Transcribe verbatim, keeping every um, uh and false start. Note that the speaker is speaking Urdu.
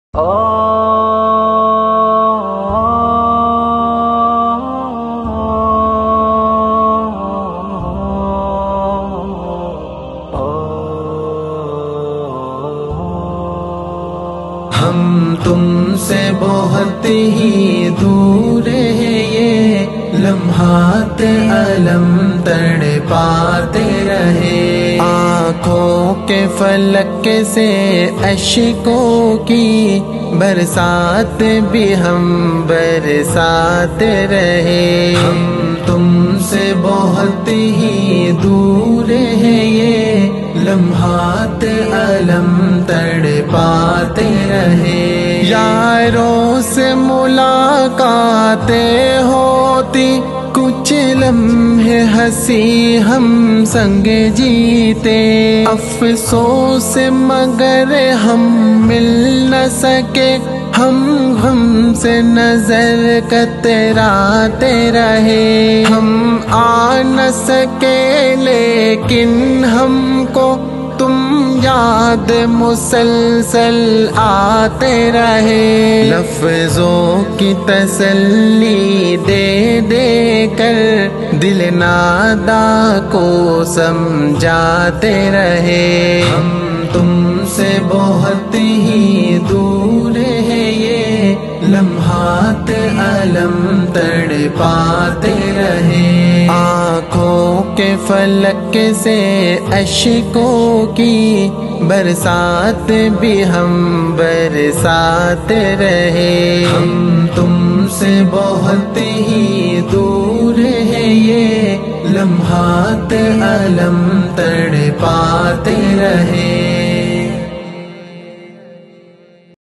ہم تم سے بہت ہی دور ہے، یہ لمحات علم تڑ پاتے رہے، آنکھوں کے فلک سے اشکوں کی برسات بھی ہم برساتے رہے۔ ہم تم سے بہت ہی دور ہے، یہ لمحات علم تڑ پاتے رہے، یاروں سے ملاقاتیں ہوتی، کچھ لمحے ہنسی ہم سنگ جیتے، افسوس مگر ہم مل نہ سکے، ہم غم سے نظر کتراتے رہے، ہم آ نہ سکے لیکن ہم کو تم یاد مسلسل آتے رہے، لفظوں کی تسلی دے دے کر دل نادا کو سمجھاتے رہے۔ ہم تم سے بہت ہی دور ہے، یہ لمحات علم تڑ پاتے رہے، آنکھوں کے فلک سے اشکوں کی برسات بھی ہم برساتے رہے۔ ہم تم سے بہت ہی دور ہے، یہ لمحات علم تڑ پاتے رہے۔